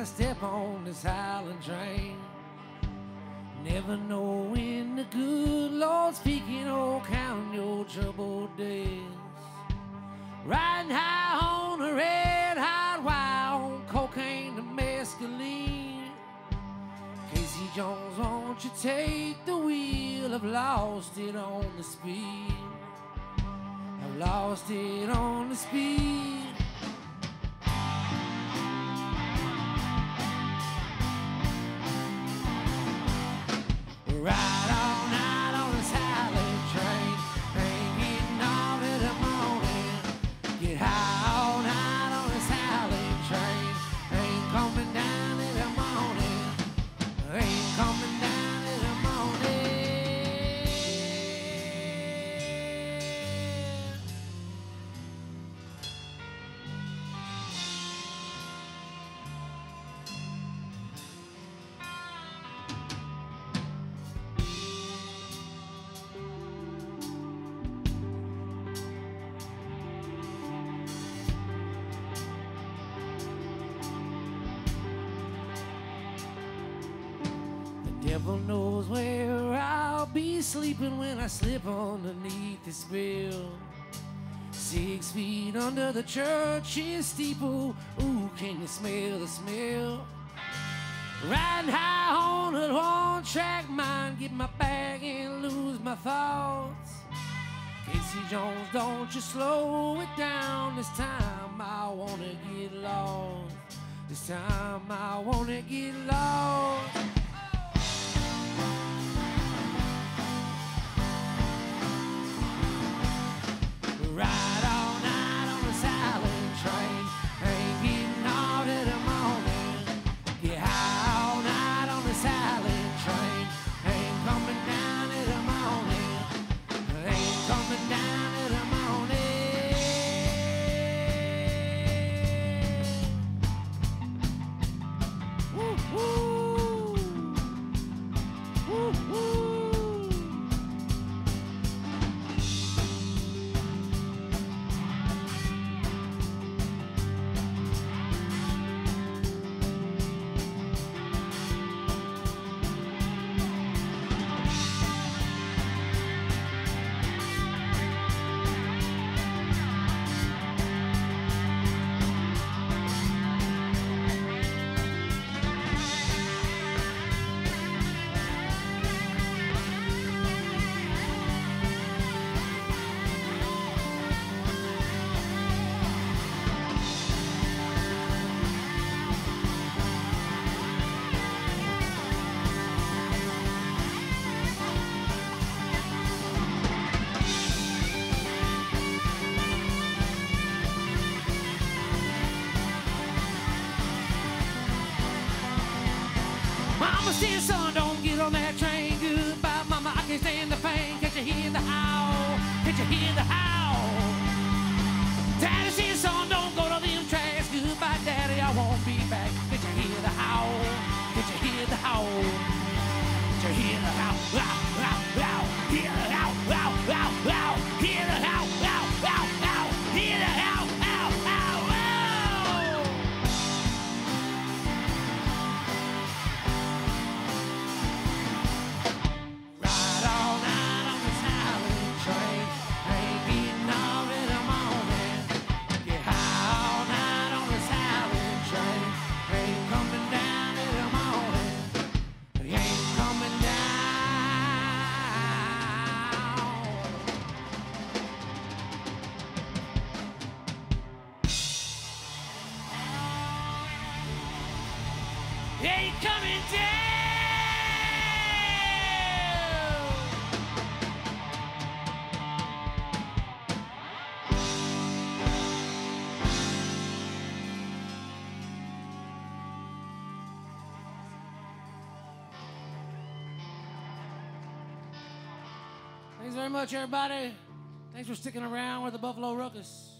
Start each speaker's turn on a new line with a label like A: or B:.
A: I step on this howling train. Never know when the good Lord's speaking or counting your troubled days. Riding high on a red hot wire, on cocaine and mescaline. Casey Jones, won't you take the wheel? I've lost it on the speed. I've lost it on the speed. Ride all night on this howling train. Ain't getting off till the morning. Get high all night on this howling train. Ain't coming down till the morning. Ain't coming down till the morning. Devil knows where I'll be sleeping when I slip underneath this bill. 6 feet under the church's steeple. Ooh, can you smell the smell? Riding high on a one-track mind, get my bag and lose my thoughts. Casey Jones, don't you slow it down. This time I wanna get lost. This time I wanna get lost. Ride all night on the howling train. Ain't getting off till the morning. Get high all night on the howling train. Ain't coming down till the morning. Ain't coming down till the morning. Woo woo. Woo woo. Mama said, son, don't get on that train. Goodbye, mama, I can't stand the pain. Can't you hear the howl? Can't you hear the howl? Daddy said, son, don't go to them tracks. Goodbye, daddy, I won't be back. Can't you hear the howl? Can't you hear the howl? Can't you hear the howl? Wow, wow, wow. Hear the howl, wow, wow, wow. Hear the howl, wow, wow, wow. Hear the howl, wow, wow, wow. Ain't coming down. Thanks very much, everybody. Thanks for sticking around with the Buffalo Ruckus.